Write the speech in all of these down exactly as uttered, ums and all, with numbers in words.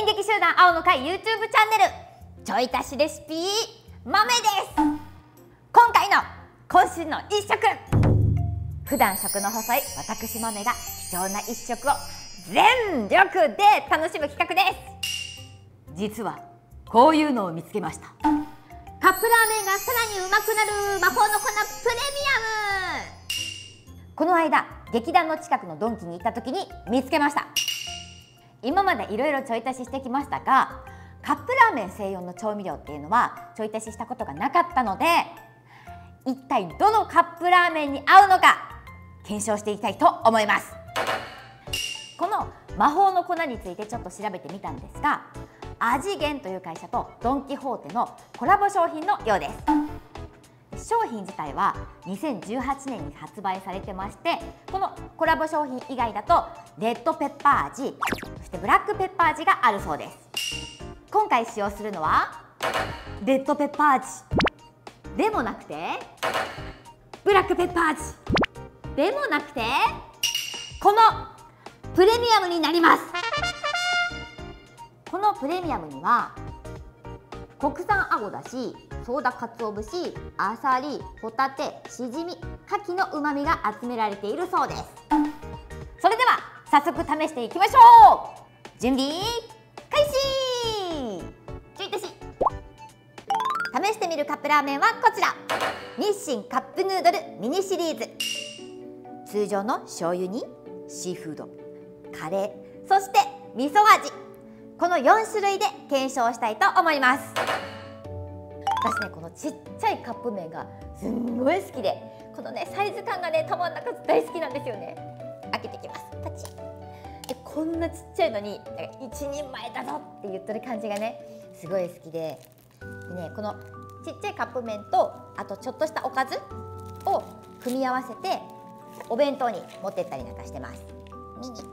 演劇集団青の会 YouTube チャンネルちょい足しレシピ豆です。今回の今週の一食、普段食の細い私豆が貴重な一食を全力で楽しむ企画です。実はこういうのを見つけました。カップラーメンがさらにうまくなる魔法の粉プレミアム。この間劇団の近くのドンキに行った時に見つけました。今までいろいろちょい足ししてきましたが、カップラーメン専用の調味料っていうのはちょい足ししたことがなかったので、一体どのカップラーメンに合うのか検証していきたいと思います。この魔法の粉についてちょっと調べてみたんですが、味源という会社とドン・キホーテのコラボ商品のようです。商品自体はにせんじゅうはちねんに発売されてまして、このコラボ商品以外だとレッドペッパー味、そしてブラックペッパー味があるそうです。今回使用するのはレッドペッパー味でもなくて、ブラックペッパー味でもなくて、このプレミアムになります。このプレミアムには国産あごだし、ソーダかつお節、あさり、ホタテ、しじみ、牡蠣のうまみが集められているそうです。それでは早速試していきましょう。準備開始。ちょい足し試してみるカップラーメンはこちら、日清カップヌードルミニシリーズ。通常の醤油にシーフード、カレー、そして味噌味、このよん種類で検証したいと思います。私ね、このちっちゃいカップ麺がすんごい好きで、このねサイズ感がねたまんなく大好きなんですよね。開けていきます。パチッ。でこんなちっちゃいのに一人前だぞって言ってる感じがねすごい好きで、でね、このちっちゃいカップ麺とあとちょっとしたおかずを組み合わせてお弁当に持ってったりなんかしてます。ミニ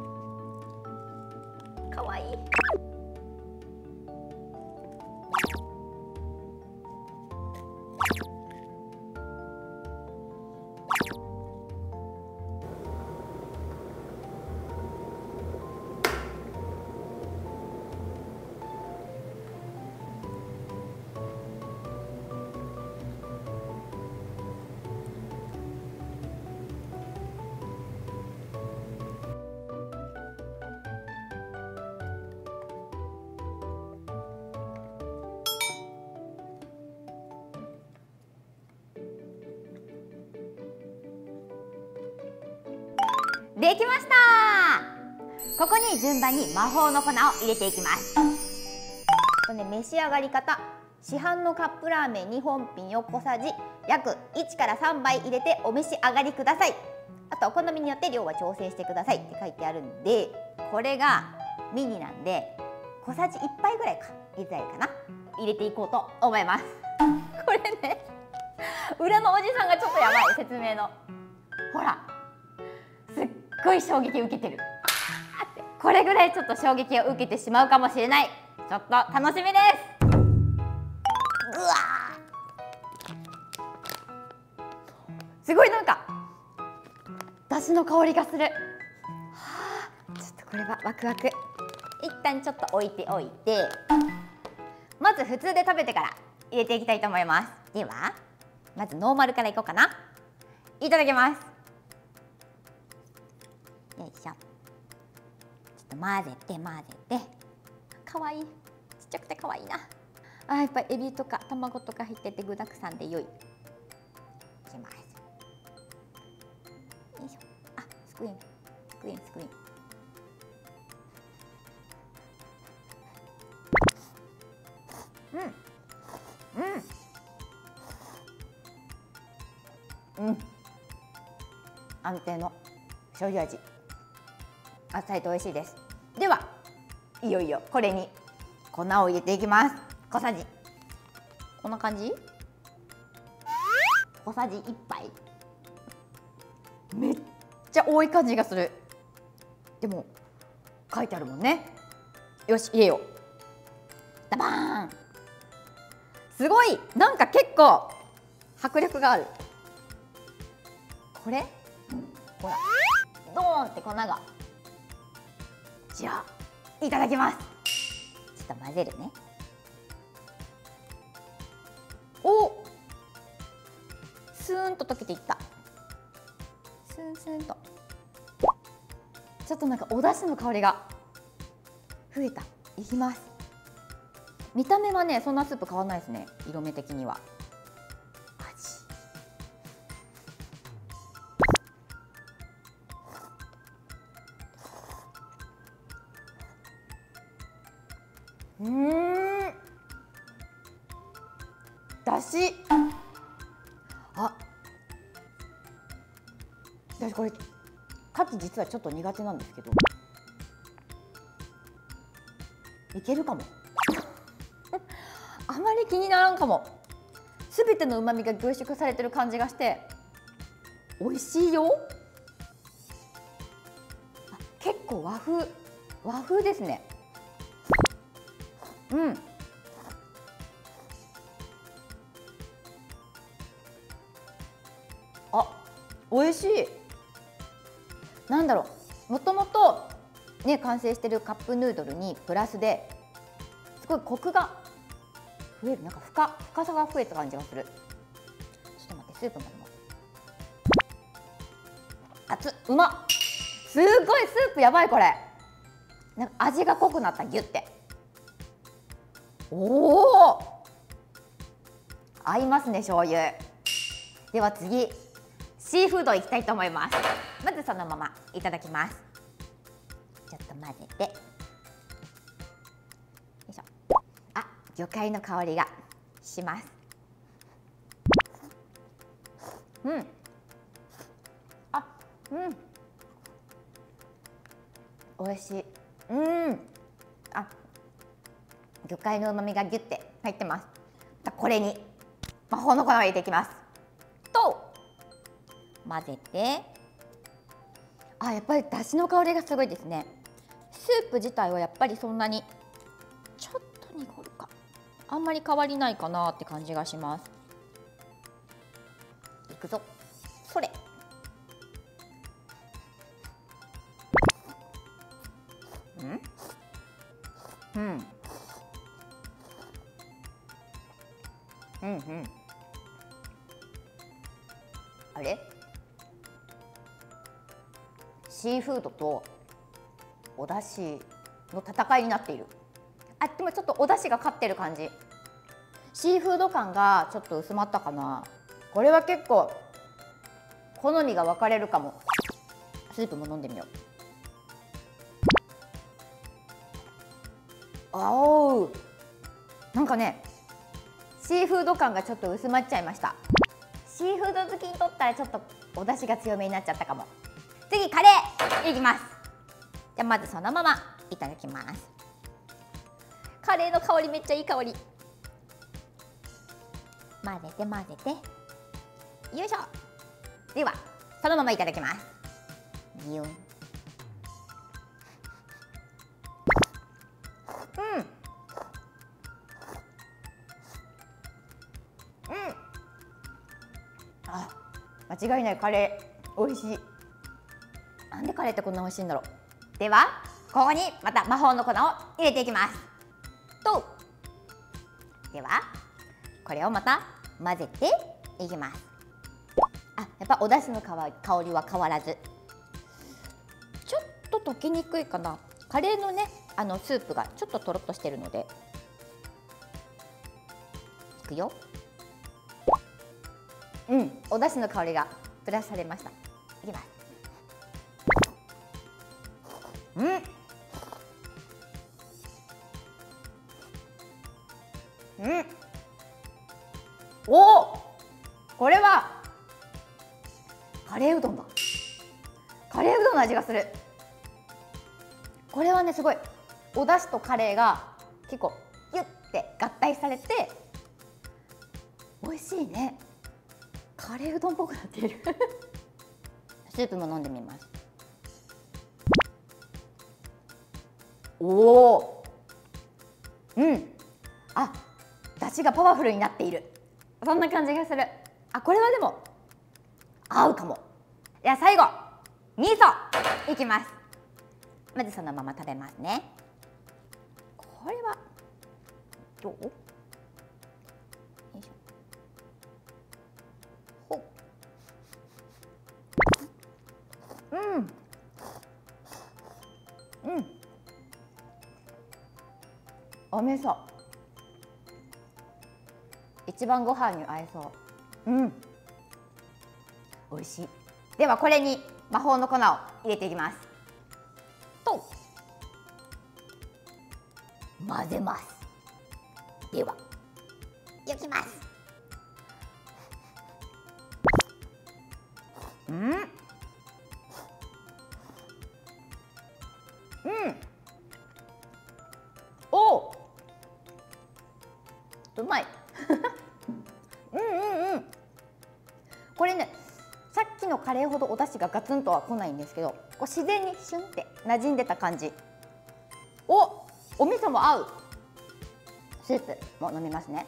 かわいい。できました。ここに順番に魔法の粉を入れていきます。と、ね、召し上がり方、市販のカップラーメンに本品を小さじ約いちからさんばい入れてお召し上がりください。あとお好みによって量は調整してくださいって書いてあるんで、これがミニなんで小さじいっぱいぐらいか入れたいかな、入れていこうと思います。これね、裏のおじさんがちょっとやばい、説明の。ほら、すっごい衝撃を受けてる。これぐらいちょっと衝撃を受けてしまうかもしれない。ちょっと楽しみです。うわー、すごいなんかだしの香りがする。はあ、ちょっとこれはワクワク。一旦ちょっと置いておいて、まず普通で食べてから入れていきたいと思います。ではまずノーマルからいこうかな。いただきます。よいしょ。ちょっと混ぜて混ぜて。かわいい。ちっちゃくてかわいいな。あ、やっぱりエビとか卵とか入ってて具だくさんで良い。いきます。よいしょ。あ、スクリーンスクリーンスクリーン。うんうんうん、安定の醤油味、あっさりと美味しいです。ではいよいよこれに粉を入れていきます。小さじこんな感じ、小さじいっぱい。めっちゃ多い感じがする。でも書いてあるもんね。よし、入れよう。ダバーン。すごい、なんか結構迫力がある。これほら、ドーンって粉が。じゃあいただきます。 ちょっと混ぜるね。お、スーンと溶けていった。スーンスーンと。ちょっとなんかお出汁の香りが増えた。いきます。見た目はねそんなスープ変わらないですね、色目的には。うーん、だし、あ、私これカツ実はちょっと苦手なんですけど、いけるかもあまり気にならんかも。すべての旨味が凝縮されてる感じがして美味しいよ。あ、結構和風和風ですね。うん。あ、美味しい。なんだろう、もともとね完成してるカップヌードルにプラスですごいコクが増える。なんか深深さが増えた感じがする。ちょっと待って、スープも飲もう。熱っ、うまっ。すごいスープやばいこれ。なんか味が濃くなった、ギュって。おお、合いますね醤油。では次、シーフードいきたいと思います。まずそのままいただきます。ちょっと混ぜて、よいしょ。あ、魚介の香りがします。うん、あ、うん、美味しい。うん、あ、魚介の旨味がギュッて入ってます。これに魔法の粉を入れていきます。と混ぜて、あ、やっぱり出汁の香りがすごいですね。スープ自体はやっぱりそんなにちょっと濁るか、あんまり変わりないかなって感じがします。いくぞ、それ。うんうん、うんうん、あれ、シーフードとお出汁の戦いになっている。あ、でもちょっとお出汁が勝ってる感じ。シーフード感がちょっと薄まったかな。これは結構好みが分かれるかも。スープも飲んでみよう。あおう、なんかねシーフード感がちょっと薄まっちゃいました。シーフード好きにとったらちょっとお出汁が強めになっちゃったかも。次カレーいきます。じゃあまずそのままいただきます。カレーの香りめっちゃいい香り。混ぜて混ぜて、よいしょ。ではそのままいただきます。ビュン。うん、うん、あ、間違いない、カレー美味しい。なんでカレーってこんな美味しいんだろう。ではここにまた魔法の粉を入れていきます。とではこれをまた混ぜていきます。あ、やっぱお出汁の香りは変わらず、ちょっと溶けにくいかな。カレーのね、あのスープがちょっととろっとしてるので。いくよ。うん、お出汁の香りがプラスされました。いきます。うん、うん、おお、これはカレーうどんだ。カレーうどんの味がする。これはね、すごいお出汁とカレーが結構ギュッて合体されて美味しいね。カレーうどんっぽくなっているスープも飲んでみます。おお、うん、あ、出汁がパワフルになっている。そんな感じがする。あ、これはでも合うかも。では最後、味噌いきます。まずそのまま食べますね。これはどう？よいしょ。ほっ。うん。うん。お味噌。一番ご飯に合いそう。うん。美味しい。ではこれに魔法の粉を入れていきます。と混ぜます。では焼きます。うん。うん。おー。うまい。うんうんうん。これね、さっきのカレーほどお出汁がガツンとは来ないんですけど、こう自然にシュンって馴染んでた感じ。お、お味噌も合う。スープも飲みますね。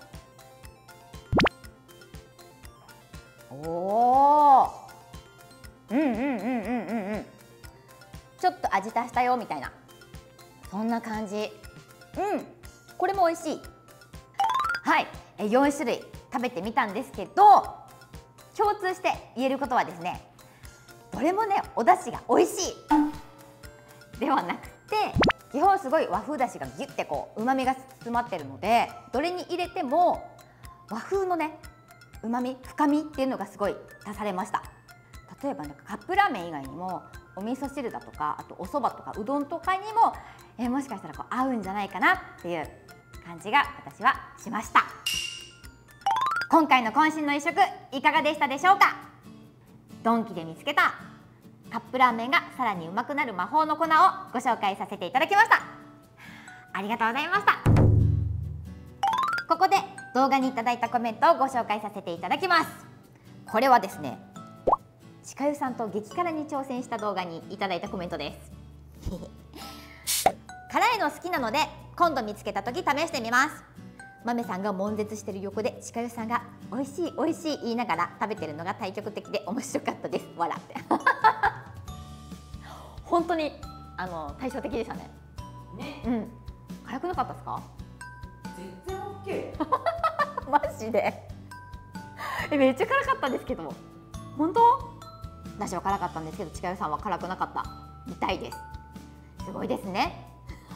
おお。うんうんうんうんうんうん。ちょっと味足したよみたいな、そんな感じ。うん、これも美味しい。はい、よん種類食べてみたんですけど、共通して言えることはですね、どれもねお出汁が美味しいではなくて、基本すごい和風だしがギュッてこう旨味が詰まってるので、どれに入れても和風のね旨味深みっていうのがすごい足されました。例えばなんかカップラーメン以外にもお味噌汁だとか、あとお蕎麦とかうどんとかにも、えー、もしかしたらこう合うんじゃないかなっていう感じが私はしました。今回の渾身の一食いかがでしたでしょうか。ドンキで見つけたカップラーメンがさらにうまくなる魔法の粉をご紹介させていただきました。ありがとうございました。ここで動画にいただいたコメントをご紹介させていただきます。これはですね、ちかゆさんと激辛に挑戦した動画にいただいたコメントです辛いの好きなので今度見つけた時試してみます。豆さんが悶絶してる横でちかゆさんが美味しい美味しい言いながら食べてるのが対極的で面白かったです。笑って本当にあの対照的でしたね。ね、うん、辛くなかったですか？ 全然 オーケーマジでえ、めっちゃ辛かったですけど。本当？私は辛かったんですけど、ちかゆさんは辛くなかったみたいです。すごいですね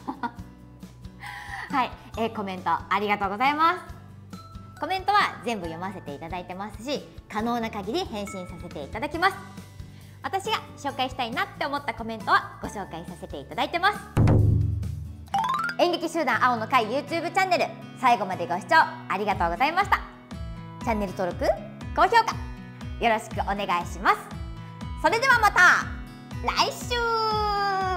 はい、えー、コメントありがとうございます。コメントは全部読ませていただいてますし、可能な限り返信させていただきます。私が紹介したいなって思ったコメントはご紹介させていただいてます。演劇集団青の会 YouTube チャンネル、最後までご視聴ありがとうございました。チャンネル登録、高評価よろしくお願いします。それではまた来週。